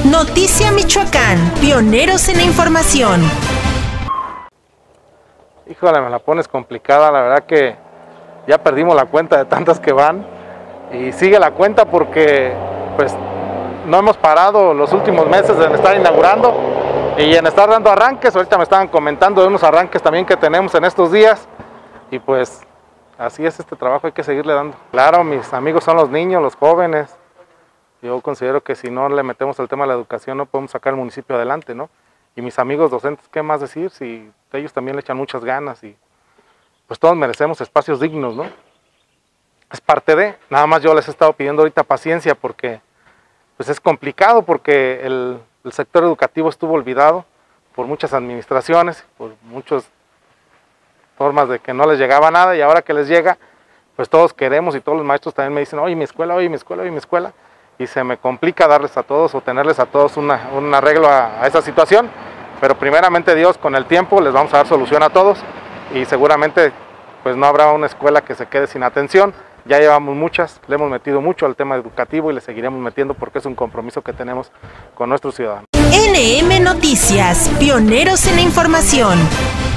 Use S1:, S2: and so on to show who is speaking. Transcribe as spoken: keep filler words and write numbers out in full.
S1: Noticia Michoacán, pioneros en la información.
S2: Híjole, me la pones complicada, la verdad que ya perdimos la cuenta de tantas que van y sigue la cuenta porque pues no hemos parado los últimos meses en estar inaugurando y en estar dando arranques. Ahorita me estaban comentando de unos arranques también que tenemos en estos días y pues así es este trabajo, hay que seguirle dando. Claro, mis amigos son los niños, los jóvenes. Yo considero que si no le metemos el tema de la educación no podemos sacar el municipio adelante, ¿no? Y mis amigos docentes, ¿qué más decir? Si ellos también le echan muchas ganas y pues todos merecemos espacios dignos, ¿no? Es parte de, nada más yo les he estado pidiendo ahorita paciencia porque pues es complicado porque el, el sector educativo estuvo olvidado por muchas administraciones, por muchas formas de que no les llegaba nada y ahora que les llega, pues todos queremos y todos los maestros también me dicen, oye mi escuela, oye mi escuela, oye mi escuela, y se me complica darles a todos o tenerles a todos una, un arreglo a, a esa situación, pero primeramente Dios, con el tiempo les vamos a dar solución a todos y seguramente pues no habrá una escuela que se quede sin atención. Ya llevamos muchas, le hemos metido mucho al tema educativo y le seguiremos metiendo porque es un compromiso que tenemos con nuestros ciudadanos.
S1: N M Noticias, pioneros en la información.